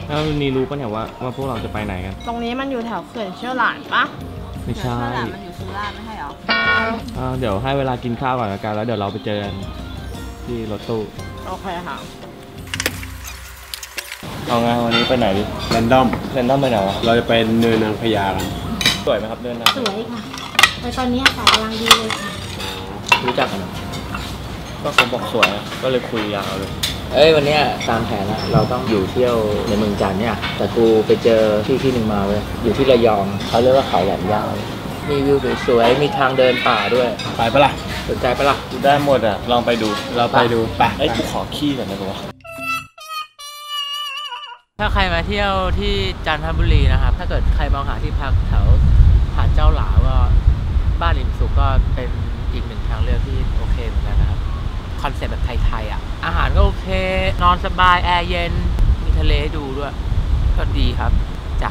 แล้วนี่รู้ปะเนี่ยว่าพวกเราจะไปไหนกันตรงนี้มันอยู่แถวเขื่อนเชี่ยวหลานปะไม่ใช่มันอยู่สุราษฎร์ไม่ใช่หรอเดี๋ยวให้เวลากินข้าวก่อนละกันแล้วเดี๋ยวเราไปเจอกันที่รถตู้โอเคค่ะเอาไงวันนี้ไปไหนดิแรนดอมไปไหนวะเราจะไปเนินนางพญากันสวยไหมครับเนินนางสวยค่ะแต่ตอนนี้อากาศกำลังดีเลยค่ะรู้จักกันก็เขาบอกสวยก็เลยคุยยาวเลยวันนี้ตามแผนนะเราต้องอยู่เที่ยวในเมืองจันทร์เนี่ยแต่กูไปเจอที่หนึ่งมาเลยอยู่ที่ระยองเขาเรียกว่าเขาแหลมย่ามีวิวสวยๆมีทางเดินป่าด้วยไปปะล่ะสนใจปะล่ะได้หมดอ่ะลองไปดูเราไปดูไปกูขอขี้ก่อนนะกูถ้าใครมาเที่ยวที่จันทบุรีนะครับถ้าเกิดใครมองหาที่พักแถวหาดเจ้าหลาก็บ้านริมสุขก็เป็นอีกหนึ่งทางเลือกที่โอเคเหมือนกันนะครับคอนเซ็ปต์แบบไทยๆอ่ะอาหารก็โอเคนอนสบายแอร์เย็นมีทะเลให้ดูด้วยก็ดีครับจ้ะ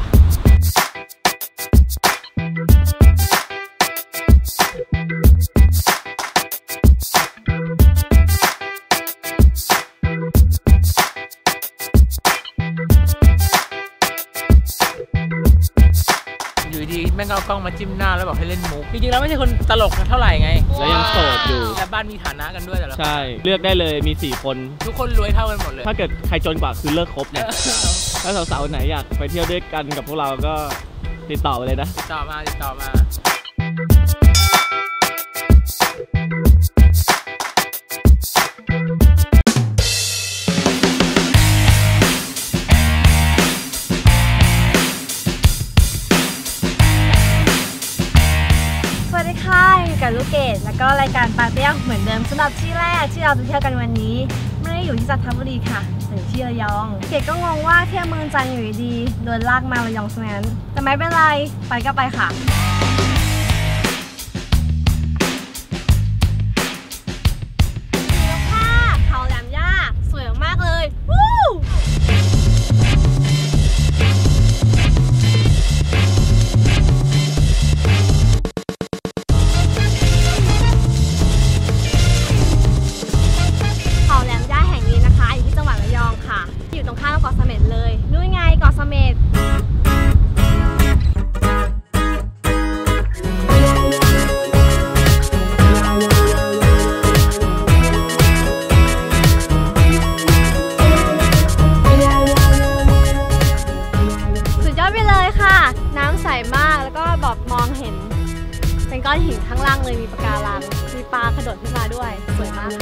แม่งเอากล้องมาจิ้มหน้าแล้วบอกให้เล่นมุกจริงๆแล้วไม่ใช่คนตลกเท่าไหร่ไงแล้วยังโสดอยู่และบ้านมีฐานะกันด้วยแต่ละใช่เลือกได้เลยมี4คนทุกคนรวยเท่ากันหมดเลยถ้าเกิดใครจนกว่าคือเลิกคบเนี่ยถ้าสาวๆไหนอยากไปเที่ยวด้วยกันกับพวกเราก็ติดต่อไปเลยนะติดต่อมากับลูกเกดแล้วก็รายการปาเตี้ยเหมือนเดิมสำหรับที่แรกที่เราจะเที่ยวกันวันนี้ไม่ได้อยู่ที่จันทบุรีค่ะแต่อยู่ที่ระยองเกดก็งงว่าเที่ยวเมืองจันทร์อยู่ดีโดนลากมาระยองซะงั้นแต่ไม่เป็นไรไปก็ไปค่ะเขาแหลมย่าสวยมากเลยวู้อยู่ตรงข้ามเกาะเสม็ดเลยนู่นไงเกาะเสม็ดสุดยอดไปเลยค่ะน้ำใสมากแล้วก็แบบมองเห็นเป็นก้อนหินข้างล่างเลยมีปะการังมีปลากระโดดขึ้นมาด้วยสวยมาก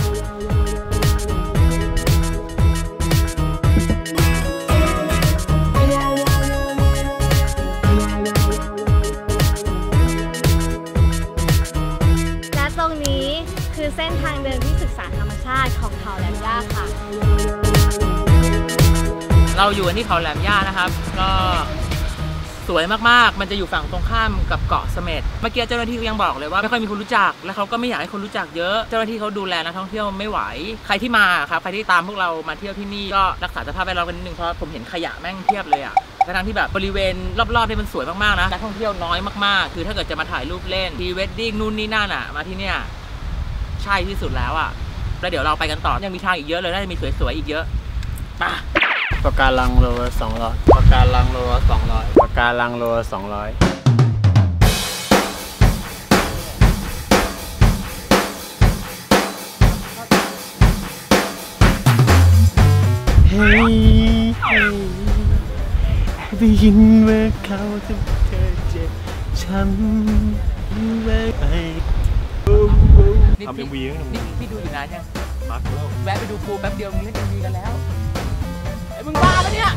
คือเส้นทางเดินที่ศึกษาธรรมชาติของเขาแหลมย่าค่ะเราอยู่ที่เขาแหลมย่านะครับก็สวยมากๆมันจะอยู่ฝั่งตรงข้ามกับเกาะเสม็ดเมื่อกี้เจ้าหน้าที่ยังบอกเลยว่าไม่ค่อยมีคนรู้จักและเขาก็ไม่อยากให้คนรู้จักเยอะเจ้าหน้าที่เขาดูแลนักท่องเที่ยวไม่ไหวใครที่มาครับใครที่ตามพวกเรามาเที่ยวที่นี่ก็รักษาสภาพแวดล้อมกันนิดนึงเพราะผมเห็นขยะแม่งเทียบเลยอ่ะทั้งที่แบบบริเวณรอบๆนี่มันสวยมากๆนะนักท่องเที่ยวน้อยมากๆคือถ้าเกิดจะมาถ่ายรูปเล่นพรีเวดดิ้งนู่นนี่นั่นอ่ะมาที่เนี่ยใช่ที่สุดแล้วอ่ะแล้วเดี๋ยวเราไปกันต่อยังมีทางอีกเยอะเลยน่าจะมีสวยๆอีกเยอะป่ะปะการังโลละ200ปะการังโลละ200ปะการังโลละ200เฮ้ยได้ยินเมื่อเขาจะเธอเจ็บช้ำไม่ไปทำMVนี่พี่ดูอยู่นานยังมาแล้วแวะไปดูปูแป๊บเดียวนี้เล่นMVกันแล้วไอ้มึงบ้าปะเนี่ย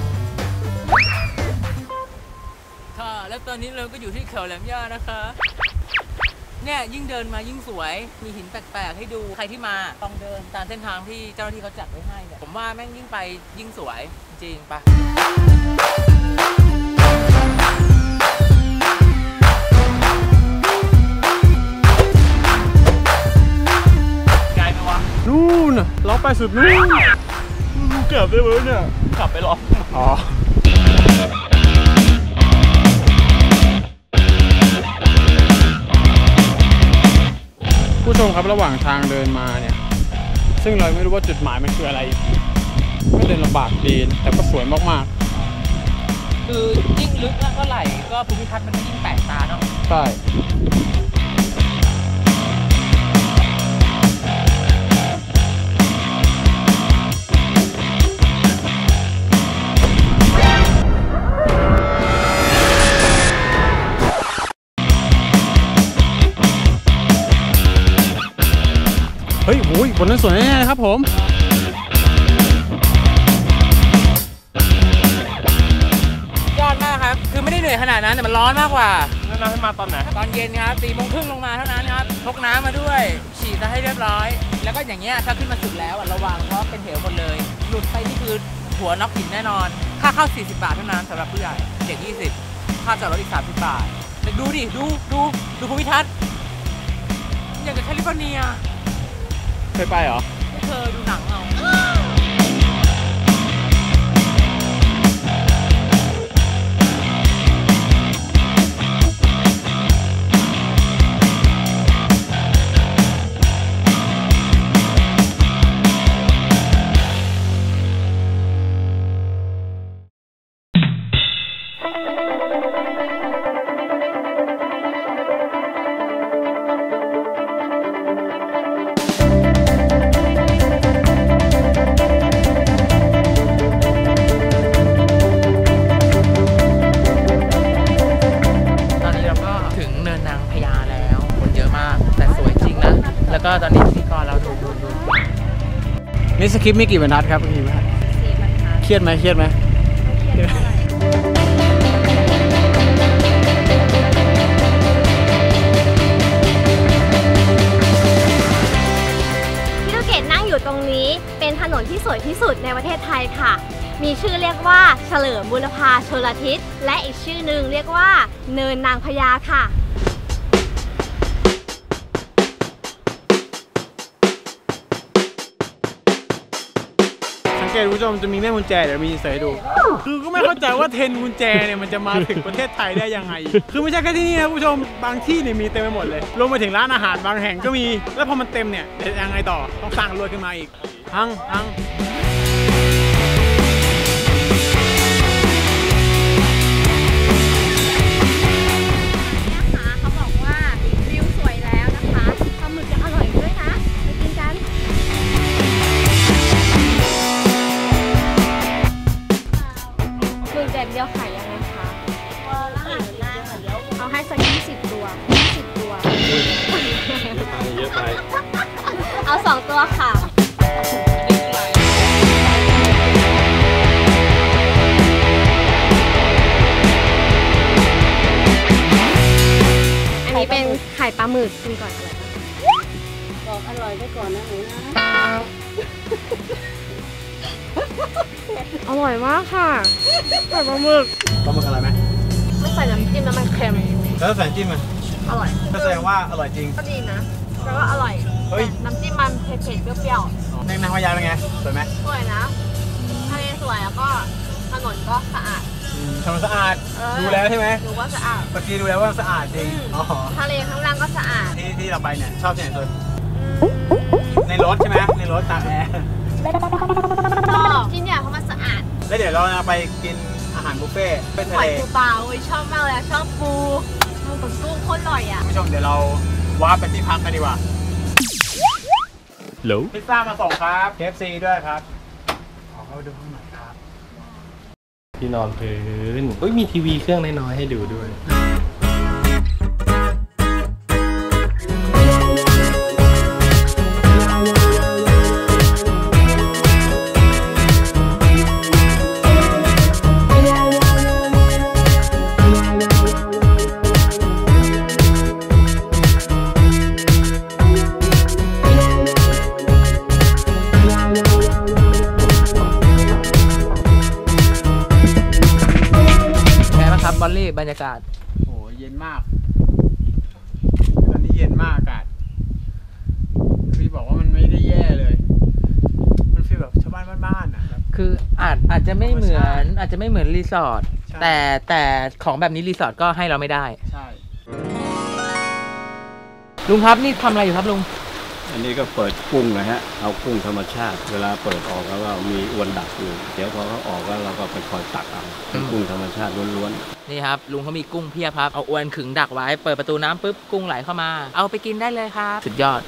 ค่ะแล้วตอนนี้เราก็อยู่ที่เขาแหลมย่านะคะเนี่ยยิ่งเดินมายิ่งสวยมีหินแปลกๆให้ดูใครที่มาต้องเดินตามเส้นทางที่เจ้าหน้าที่เขาจัดไว้ให้เนี่ยผมว่าแม่งยิ่งไปยิ่งสวยจริงปะนู่นเราไปสุดนู่นเกือบได้เลยเนี่ยขับไปหรออ๋อผู้ชมครับระหว่างทางเดินมาเนี่ยซึ่งเราไม่รู้ว่าจุดหมายมันคืออะไรก็เดินลำบากดีแต่ก็สวยมากๆคือยิ่งลึกเท่าไหร่ก็ภูมิทัศน์มันก็ยิ่งแปลกตาเนาะใช่ เฮ้ยโอ้ยบนนั้นสวยแน่ๆนะครับผมยอดมากครับคือไม่ได้เหนื่อยขนาดนั้นแต่มันร้อนมากกว่าแล้วน้ำให้มาตอนไหนตอนเย็นครับ4:30ลงมาเท่านั้นครับพกน้ำมาด้วยฉีดซะให้เรียบร้อย แล้วก็อย่างเงี้ยถ้าขึ้นมาสุดแล้วระวังเพราะเป็นเหวหมดเลยหลุดไปนี่คือหัวน็อกหินแน่นอนค่าเข้า40 บาทเท่านั้นสำหรับผู้ใหญ่เด็ก20ค่าจอดรถอีก30 บาทแต่ดูดิดูภูมิทัศน์อย่างกับแคลิฟอร์เนียเคยไปเหรอไม่เคยดูหนังเอาก็ตอนนี้พิธีกรเราดูนี่สคริปต์มีกี่บรรทัดครับพี่บรรทัด 4 บรรทัดเครียดไหมไม่เครียดเท่าไหร่ที่ลูกเกดนั่งอยู่ตรงนี้เป็นถนนที่สวยที่สุดในประเทศไทยค่ะ มีชื่อเรียกว่าเฉลิมบุรพาชลทิศและอีกชื่อหนึ่งเรียกว่าเนินนางพญาค่ะสังเกตคุณผู้ชมจะมีแม่กุญแจเดี๋ยวมีเสยดู คือก็ไม่เข้าใจว่าเทรนกุญแจเนี่ยมันจะมาถึงประเทศไทยได้ยังไง คือไม่ใช่แค่ที่นี่นะคุณผู้ชมบางที่เนี่ยมีเต็มไปหมดเลยรวมไปถึงร้านอาหารบางแห่งก็มีแล้วพอมันเต็มเนี่ยจะยังไงต่อต้องสร้างรวยขึ้นมาอีกทั้งเขาบอกว่าวิวสวยแล้วนะคะปลาหมึกจะอร่อยด้วยนะไปกินกันหมึกแดดเดียวขายยังไงคะเอาให้สัก20 ตัว20 ตัวเยอะไปเอา2 ตัวค่ะอันนี้เป็นไข่ปลาหมึกกินก่อนอร่อยปะบอกอร่อยไปก่อนนะหนูนะอร่อยมากค่ะไข่ปลาหมึกอะไรไหมไม่ใส่น้ำจิ้มแล้วมันเค็มแล้วใส่จิ้มมันอร่อยก็แสดงว่าอร่อยจริงก็ดีนะแปลว่าอร่อยเฮ้ยน้ำจิ้มมันเผ็ดๆเปรี้ยวแมงนางพญาเป็นไงสวยไหมๆสวยนะทะเลสวยแล้วก็ถนนก็สะอาดถนนสะอาดดูแล้วใช่ไหมดูว่าสะอาดเมื่อกี้ดูแล้วว่าสะอาดจริงอ๋อทะเลข้างล่างก็สะอาดที่เราไปเนี่ยชอบที่ไหนสุดในรถใช่ไหมในรถตากแอร์ชอบที่เนี่ยเพราะมันสะอาดแล้วเดี๋ยวเราจะไปกินอาหารบุฟเฟ่ต์เป็นหทะอยเลปูปลาโอ้ยชอบมากเลยชอบปูกับกุ้งโคตรอร่อยอ่ะคุณผู้ชมเดี๋ยวเราวาร์ปไปที่พักกันดีกว่า Hello พิซซ่ามาส่งครับ KFC ด้วยครับขอเข้าดูข้างในครับที่นอนพื้นมีทีวีเครื่องน้อยๆให้ดูด้วยบอลลี่บรรยากาศโอ้เย็นมากตอนนี้เย็นมากอากาศพี่บอกว่ามันไม่ได้แย่เลยมันฟีลแบบชาวบ้านบ้านๆนะครับคืออาจจะไม่เหมือนรีสอร์ทใช่แต่ของแบบนี้รีสอร์ทก็ให้เราไม่ได้ใช่ลุงครับนี่ทำอะไรอยู่ครับลุงอันนี้ก็เปิดกุ้งนะฮะเอากุ้งธรรมชาติเวลาเปิดออกแล้วก็มีอวนดักอยู่เดี๋ยวพอเขาออกแล้วเราก็ไปคอยตักเอาเป็นกุ้งธรรมชาติล้วนๆนี่ครับลุงเขามีกุ้งเพียบครับเอาอวนขึงดักไว้เปิดประตูน้ำปุ๊บกุ้งไหลเข้ามาเอาไปกินได้เลยครับสุดยอด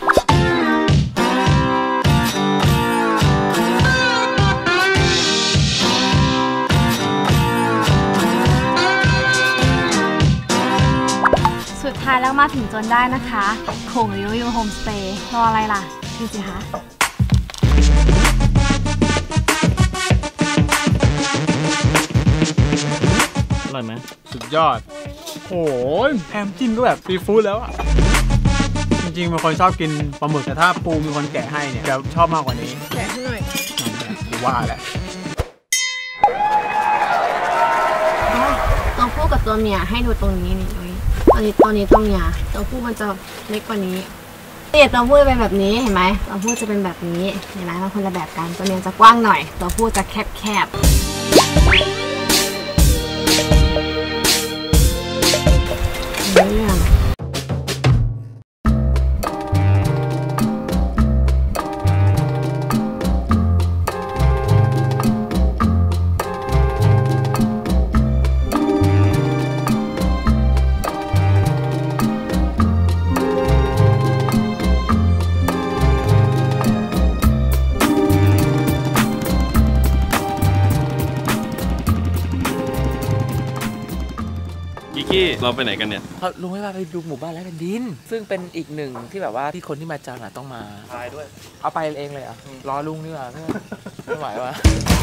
สุดท้ายแล้วมาถึงจนได้นะคะโขงริ้วยูโฮมสเตย์รออะไรล่ะดูสิคะอร่อยไหมสุดยอดโอ้ยแฮมจิ้มก็แบบซีฟู้ดแล้วอ่ะจริงๆเป็นคนชอบกินปลาหมึกแต่ถ้าปูมีคนแกะให้เนี่ยจะชอบมากกว่านี้แกะให้หน่อยว่าแหละตัวผู้กับตัวเมียให้ดูตรงนี้นี่ตัวนี้ตัวเมียตัวผู้มันจะเล็กกว่านี้ตัวผู้จะเป็นแบบนี้เห็นไหมตัวผู้จะเป็นแบบนี้เห็นไหมมันคนละแบบกันตัวเมียจะกว้างหน่อยตัวผู้จะแคบเรื่องเราไปไหนกันเนี่ยเขาลุงให้พาไปดูหมู่บ้านไร้แผ่นดินซึ่งเป็นอีกหนึ่งที่แบบว่าที่คนที่มาจังหวัดต้องมาพายด้วยเอาไปเองเลยอ่ะรอลุงนี่ว่าไม่ไหววะ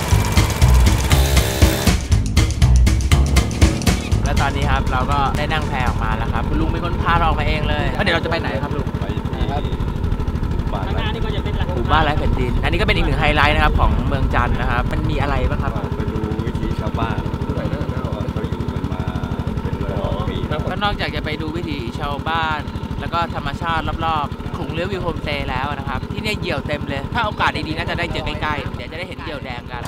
แล้วตอนนี้ครับเราก็ได้นั่งแพออกมาแล้วครับลุงเป็นคนพาเราออกมาเองเลยแล้วเดี๋ยวเราจะไปไหนครับลุงไปที่บ้านหมู่บ้านไร้แผ่นดินอันนี้ก็เป็นอีกหนึ่งไฮไลท์นะครับของเมืองจันทร์นะครับมันมีอะไรบ้างครับไปดูวิถีชาวบ้านเขาอยู่กันมาเป็นร้อยปีก็นอกจากจะไปดูวิถีชาวบ้านแล้วก็ธรรมชาติรอบๆขลุงเลี้ยววิวโฮมสเตย์แล้วนะครับที่นี่เหยี่ยวเต็มเลยถ้าโอกาสดีๆน่าจะได้เจอใกล้ๆเดี๋ยวจะได้เห็นเหยี่ยวแดงกัน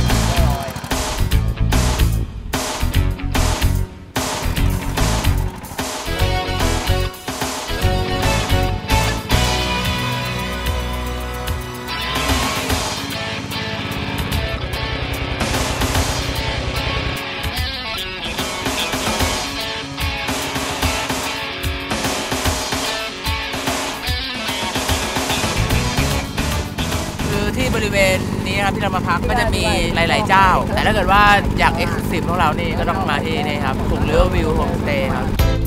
ที่บริเวณนี้ครับที่เรามาพักก็จะมีหลายๆเจ้าแต่ถ้าเกิดว่าอยากเอ็กซ์คลูซีฟของเรานี่ก็ต้องมาที่นี่ครับขลุงเลี้ยววิวโฮมสเตย์ครับ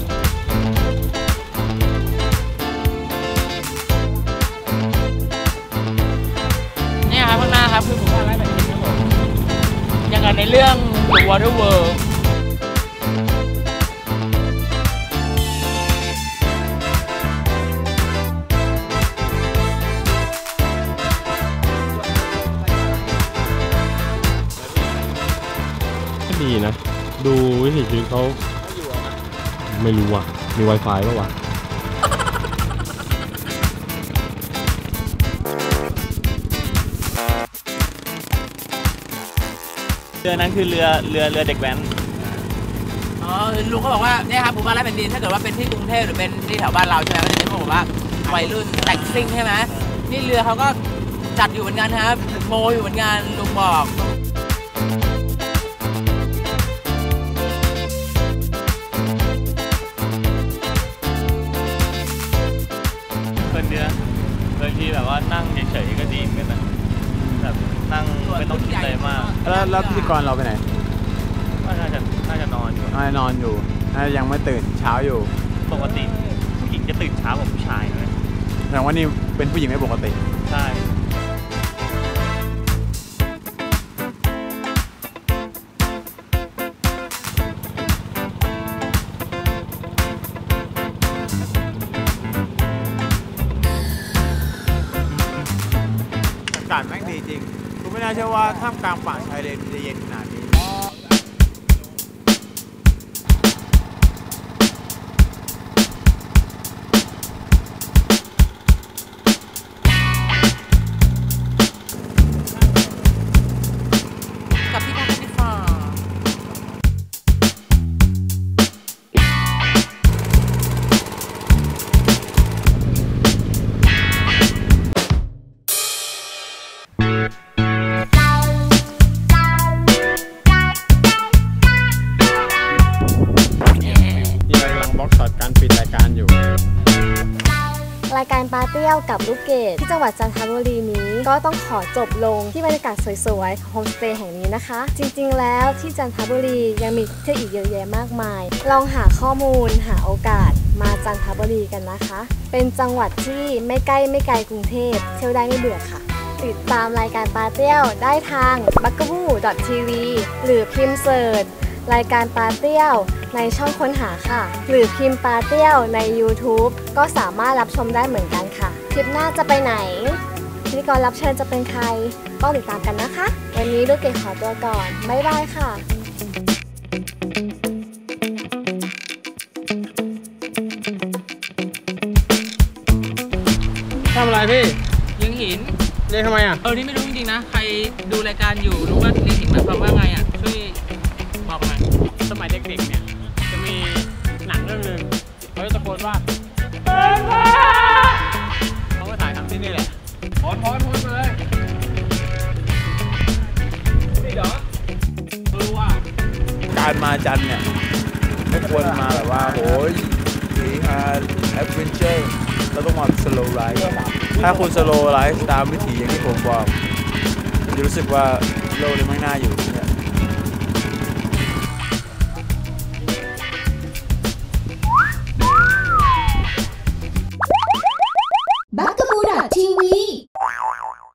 นี่ครับข้างหน้าครับคือหมู่บ้านไร้แผ่นดินครับผมอย่างกับในเรื่อง The Water World ดีนะดูวิถีชีวิตเขาไม่รู้ว่ะมี Wi-Fi ป่ะวะเรือนั้นคือเรือเด็กแว้นอ๋อลุงก็บอกว่าเนี่ยครับหมู่บ้านไร้แผ่นดินถ้าเกิดว่าเป็นที่กรุงเทพหรือเป็นที่แถวบ้านเราใช่ไหมก็จะเป็นพวกแบบว่าวัยรุ่นแต่งซิ่งใช่ไหมนี่เรือเขาก็จัดอยู่เหมือนกันครับโมอยู่เหมือนกันลุงบอกบางทีแบบว่านั่งเฉยๆก็ดีเหมือนกันนะแบบนั่งไม่ต้องคิดอะไรมากแล้วพิธีกรเราไปไหนน่าจะนอนอยู่น่าจะยังไม่ตื่นเช้าอยู่ปกติผู้หญิงจะตื่นเช้ากว่าผู้ชายไหมแต่ว่านี่เป็นผู้หญิงไม่ปกติใช่อากาศแม่งดีจริงกูไม่น่าเชื่อว่าท่ามกลางป่าชายเลนจะเย็นขนาดนี้กับพี่พักที่ฟารายการปาเตี้ยวกับลูกเกดที่จังหวัดจันทบุรีนี้ก็ต้องขอจบลงที่บรรยากาศสวยๆของโฮมสเตย์แห่งนี้นะคะ จริงๆแล้วที่จันทบุรียังมีที่เที่ยวอีกเยอะแยะมากมายลองหาข้อมูลหาโอกาสมาจันทบุรีกันนะคะ เป็นจังหวัดที่ไม่ใกล้ไม่ไกลกรุงเทพเที่ยวได้ไม่เบื่อค่ะติดตามรายการปาเตี้ยวได้ทาง bugaboo.tv หรือพิมพ์เสิร์ชรายการปาเตี้ยวในช่องค้นหาค่ะหรือพิมพ์ปาเตี้ยวใน YouTube ก็สามารถรับชมได้เหมือนกันค่ะคลิปหน้าจะไปไหนพิธีกรรับเชิญจะเป็นใครต้องติดตามกันนะคะวันนี้ลูกเกดขอตัวก่อนบ๊ายบายค่ะทำอะไรพี่ยิงหินเรียกทำไมอ่ะนี่ไม่รู้จริงๆนะ ใครดูรายการอยู่รู้ว่าเรียนหินหมายความว่าไงอ่ะ ช่วยบอกหน่อยสมัยเด็กๆเนี่ยจะมีหนังเรื่องหนึ่งเขาจะตะโกนว่าเปิดมาเขาก็ถ่ายทำที่นี่แหละพอนมาเลยนี่เหรอรู้ว่าการมาจันเนี่ยไม่ควรมาแบบว่าโอ้ยสีฮาแอดเวนเจอร์เราต้องมาสโลว์ไลฟ์ถ้าคุณสโลว์ไลฟ์ตามวิถีอย่างที่ผมบอกจะรู้สึกว่าโลกนี้ไม่น่าอยู่